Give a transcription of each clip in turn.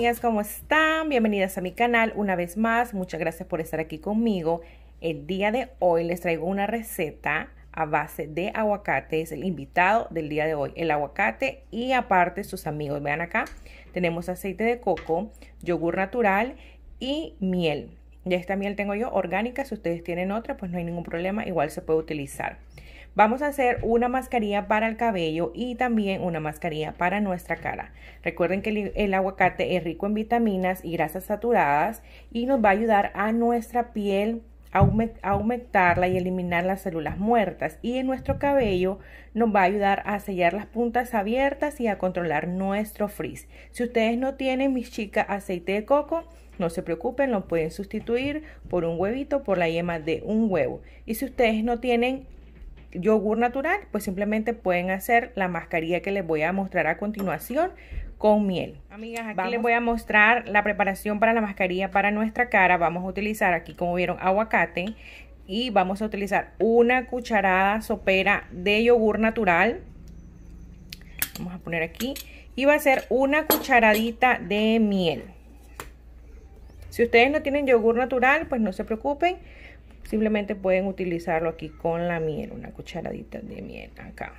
amigas, ¿cómo están? Bienvenidas a mi canal una vez más. Muchas gracias por estar aquí conmigo. El día de hoy les traigo una receta a base de aguacate. Es el invitado del día de hoy, el aguacate y aparte sus amigos. Vean acá, tenemos aceite de coco, yogur natural y miel. Y esta miel tengo yo orgánica. Si ustedes tienen otra, pues no hay ningún problema, igual se puede utilizar. Vamos a hacer una mascarilla para el cabello y también una mascarilla para nuestra cara. Recuerden que el aguacate es rico en vitaminas y grasas saturadas y nos va a ayudar a nuestra piel a aumentarla y eliminar las células muertas. Y en nuestro cabello nos va a ayudar a sellar las puntas abiertas y a controlar nuestro frizz. Si ustedes no tienen, mis chicas, aceite de coco, no se preocupen, lo pueden sustituir por un huevito, por la yema de un huevo. Y si ustedes no tienen yogur natural, pues simplemente pueden hacer la mascarilla que les voy a mostrar a continuación con miel. Amigas, aquí les voy a mostrar la preparación para la mascarilla para nuestra cara. Vamos a utilizar aquí, como vieron, aguacate y vamos a utilizar una cucharada sopera de yogur natural. Vamos a poner aquí y va a ser una cucharadita de miel. Si ustedes no tienen yogur natural, pues no se preocupen. Simplemente pueden utilizarlo aquí con la miel, una cucharadita de miel acá.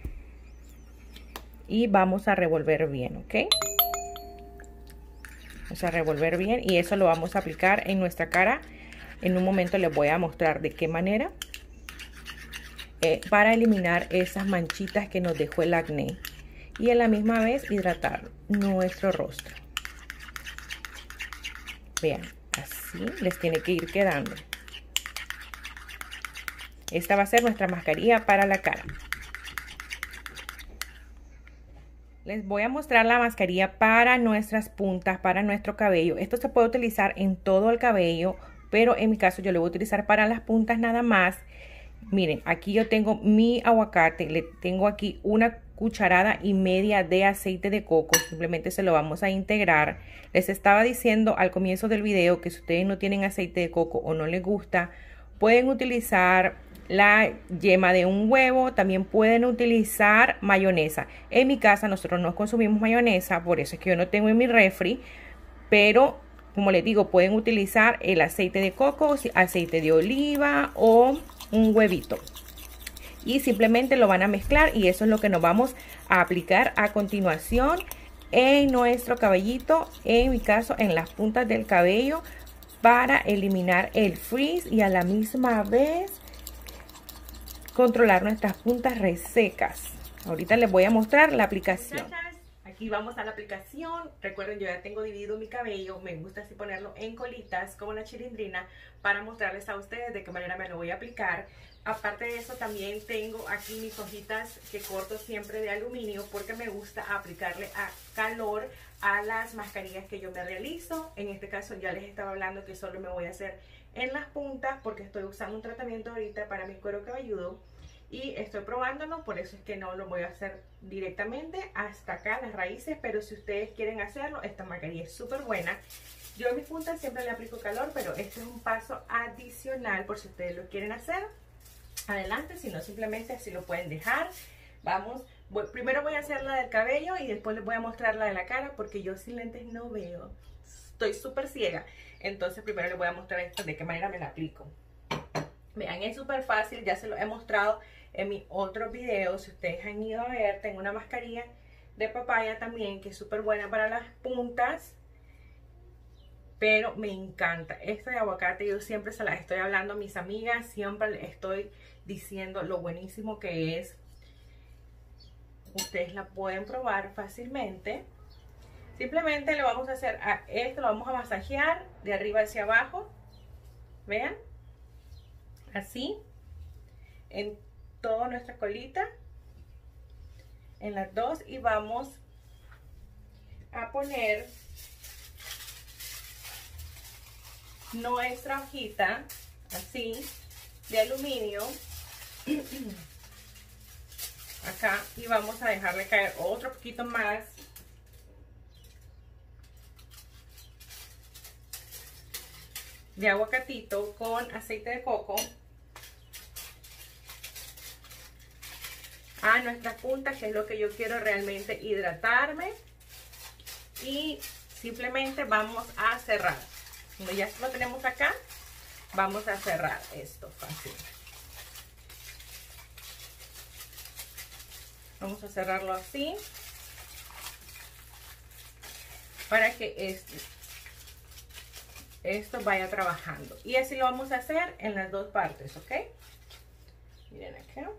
Y vamos a revolver bien, ¿ok? Vamos a revolver bien y eso lo vamos a aplicar en nuestra cara. En un momento les voy a mostrar de qué manera. Para eliminar esas manchitas que nos dejó el acné. Y a la misma vez hidratar nuestro rostro. Vean, así les tiene que ir quedando. Esta va a ser nuestra mascarilla para la cara. Les voy a mostrar la mascarilla para nuestras puntas, para nuestro cabello. Esto se puede utilizar en todo el cabello, pero en mi caso yo lo voy a utilizar para las puntas nada más. Miren, aquí yo tengo mi aguacate, le tengo aquí una cucharada y media de aceite de coco. Simplemente se lo vamos a integrar. Les estaba diciendo al comienzo del video que si ustedes no tienen aceite de coco o no les gusta, pueden utilizar la yema de un huevo. También pueden utilizar mayonesa. En mi casa nosotros no consumimos mayonesa, por eso es que yo no tengo en mi refri, pero como les digo, pueden utilizar el aceite de coco, aceite de oliva o un huevito. Y simplemente lo van a mezclar y eso es lo que nos vamos a aplicar a continuación en nuestro cabellito, en mi caso en las puntas del cabello, para eliminar el frizz y a la misma vez controlar nuestras puntas resecas. Ahorita les voy a mostrar la aplicación. Aquí vamos a la aplicación. Recuerden, yo ya tengo dividido mi cabello. Me gusta así ponerlo en colitas como la chilindrina para mostrarles a ustedes de qué manera me lo voy a aplicar. Aparte de eso, también tengo aquí mis hojitas que corto siempre de aluminio porque me gusta aplicarle a calor a las mascarillas que yo me realizo. En este caso ya les estaba hablando que solo me voy a hacer en las puntas porque estoy usando un tratamiento ahorita para mi cuero cabelludo y estoy probándolo, por eso es que no lo voy a hacer directamente hasta acá las raíces, pero si ustedes quieren hacerlo, esta mascarilla es súper buena. Yo en mis puntas siempre le aplico calor, pero este es un paso adicional por si ustedes lo quieren hacer. Adelante, si no simplemente así lo pueden dejar. Vamos, primero voy a hacer la del cabello y después les voy a mostrar la de la cara porque yo sin lentes no veo, estoy súper ciega. Entonces primero les voy a mostrar esto, de qué manera me la aplico. Vean, es súper fácil, ya se lo he mostrado en mis otros videos. Si ustedes han ido a ver, tengo una mascarilla de papaya también que es súper buena para las puntas. Pero me encanta esta de aguacate, yo siempre se las estoy hablando a mis amigas, siempre les estoy diciendo lo buenísimo que es. Ustedes la pueden probar fácilmente. Simplemente lo vamos a hacer a esto, lo vamos a masajear de arriba hacia abajo. Vean, así, en toda nuestra colita, en las dos, y vamos a poner nuestra hojita así de aluminio acá y vamos a dejarle caer otro poquito más de aguacatito con aceite de coco a nuestras puntas, que es lo que yo quiero realmente hidratarme y simplemente vamos a cerrar. Como ya lo tenemos acá, vamos a cerrar esto fácil. Vamos a cerrarlo así para que esto vaya trabajando. Y así lo vamos a hacer en las dos partes, ¿ok? Miren acá.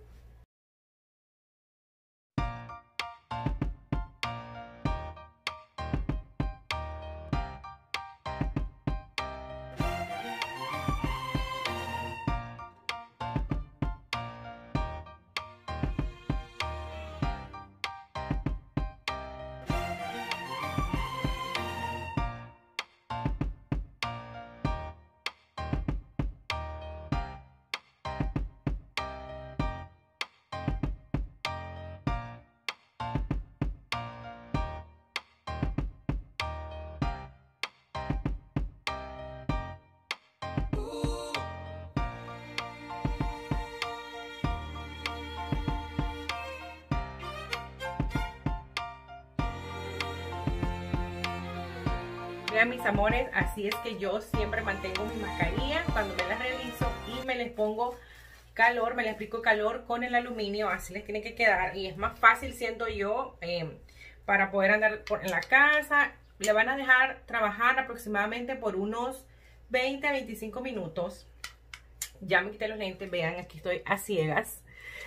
Vean, mis amores, así es que yo siempre mantengo mi mascarilla cuando me las realizo y me les pongo calor, me les aplico calor con el aluminio, así les tiene que quedar y es más fácil, siento yo, para poder andar en la casa. Le van a dejar trabajar aproximadamente por unos 20 a 25 minutos. Ya me quité los lentes, vean, aquí estoy a ciegas.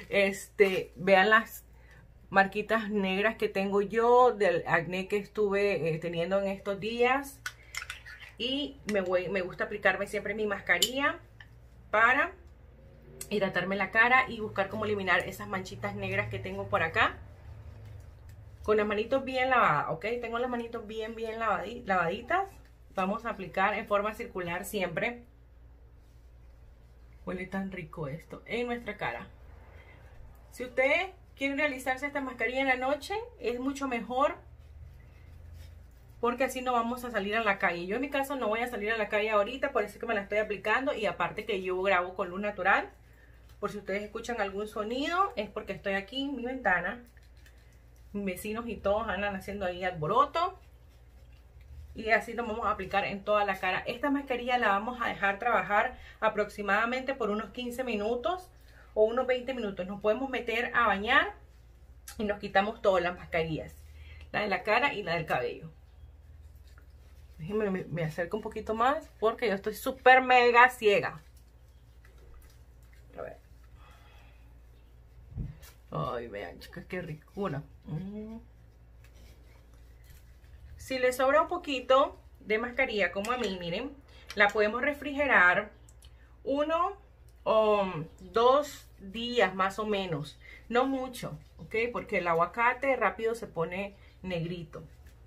Vean las marquitas negras que tengo yo del acné que estuve teniendo en estos días. Y me gusta aplicarme siempre mi mascarilla para hidratarme la cara y buscar cómo eliminar esas manchitas negras que tengo por acá. Con las manitos bien lavadas, ¿ok? Tengo las manitos bien lavaditas. Vamos a aplicar en forma circular siempre. Huele tan rico esto en nuestra cara. Si usted quiere realizarse esta mascarilla en la noche, es mucho mejor porque así no vamos a salir a la calle. Yo en mi caso no voy a salir a la calle ahorita, por eso es que me la estoy aplicando. Y aparte que yo grabo con luz natural, por si ustedes escuchan algún sonido, es porque estoy aquí en mi ventana. Mis vecinos y todos andan haciendo ahí alboroto. Y así lo vamos a aplicar en toda la cara. Esta mascarilla la vamos a dejar trabajar aproximadamente por unos 15 minutos o unos 20 minutos. Nos podemos meter a bañar y nos quitamos todas las mascarillas. La de la cara y la del cabello. Déjenme, me acerco un poquito más porque yo estoy súper mega ciega. A ver. Ay, vean, chicas, qué ricura. Si le sobra un poquito de mascarilla, como a mí, miren, la podemos refrigerar 1 o 2 días más o menos. No mucho, ¿ok? Porque el aguacate rápido se pone negrito.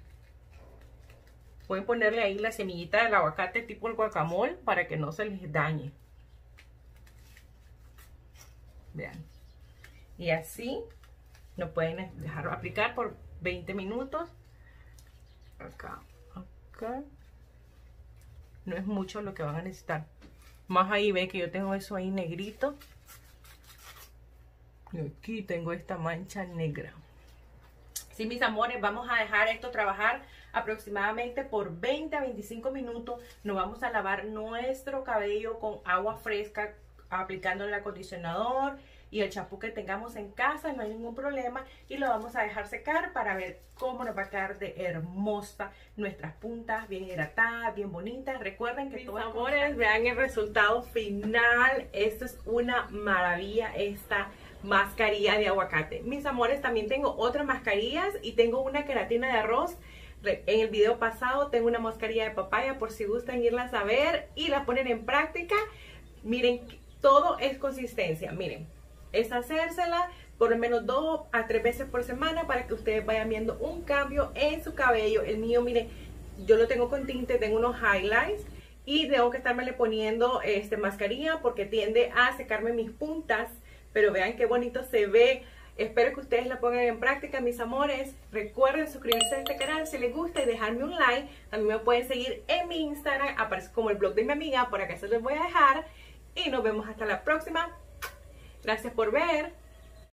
Pueden ponerle ahí la semillita del aguacate tipo el guacamole para que no se les dañe. Vean. Y así lo pueden dejar aplicar por 20 minutos. Acá. No es mucho lo que van a necesitar. Más ahí ven que yo tengo eso ahí negrito. Y aquí tengo esta mancha negra. Sí, mis amores, vamos a dejar esto trabajar aproximadamente por 20 a 25 minutos. Nos vamos a lavar nuestro cabello con agua fresca, aplicando el acondicionador y el champú que tengamos en casa, no hay ningún problema. Y lo vamos a dejar secar para ver cómo nos va a quedar de hermosa nuestras puntas, bien hidratadas, bien bonitas. Recuerden que mis amores, vean el resultado final. Esto es una maravilla, esta mascarilla de aguacate. Mis amores, también tengo otras mascarillas y tengo una queratina de arroz. En el video pasado tengo una mascarilla de papaya por si gustan irlas a ver y la ponen en práctica. Miren, todo es consistencia. Miren, es hacérsela por lo menos 2 a 3 veces por semana para que ustedes vayan viendo un cambio en su cabello. El mío, miren, yo lo tengo con tinte, tengo unos highlights y tengo que estarme poniendo mascarilla porque tiende a secarme mis puntas. Pero vean qué bonito se ve. Espero que ustedes la pongan en práctica, mis amores. Recuerden suscribirse a este canal si les gusta y dejarme un like. También me pueden seguir en mi Instagram, aparece como el blog de mi amiga, por acá se los voy a dejar. Y nos vemos hasta la próxima. Gracias por ver.